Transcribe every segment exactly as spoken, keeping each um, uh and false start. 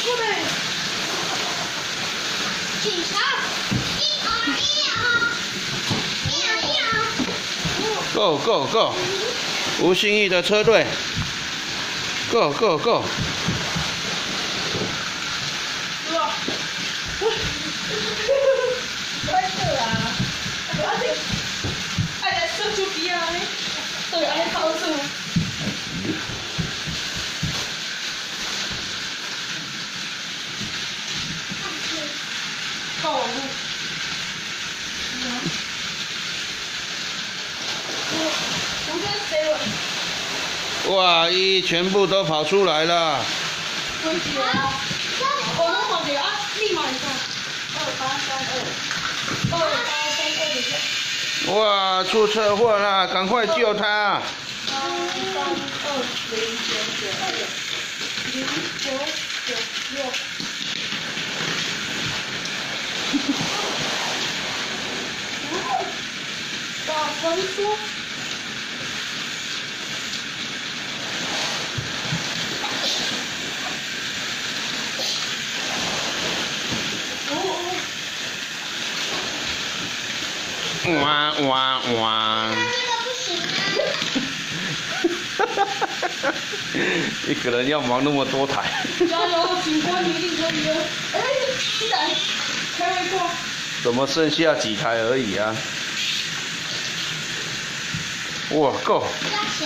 警察，一啊一啊，一啊一啊。 Go go go！ 吴信义的车队 ，Go go go！ 快点啊！不要紧，哎呀，手手机啊，对，哎，好处。靠网路。我我跟谁了？ 哇，一全部都跑出来了。 分解啊！我们往里啊，立马一下。二八三二，二八三二等下。 哇，出车祸了，赶快救他！ 三三二零九九六，零九九六。打分数。 哇哇哇！ 那这个不行啊！ 一个人要忙那么多台。 加油，警官，你一定可以的！哎，一台，开没过。 怎么剩下几台而已啊？哇，Go！ 加钱。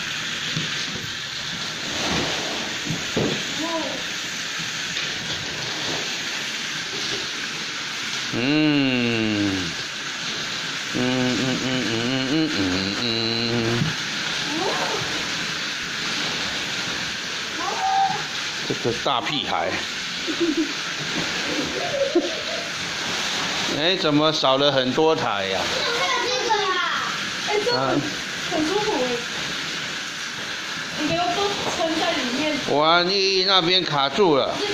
嗯，嗯嗯嗯嗯嗯嗯嗯。这个大屁孩。哎，怎么少了很多台呀？ 还有这个啦。 哎，这很很舒服哎。你给我都撑在里面。 哇，你那边卡住了。 这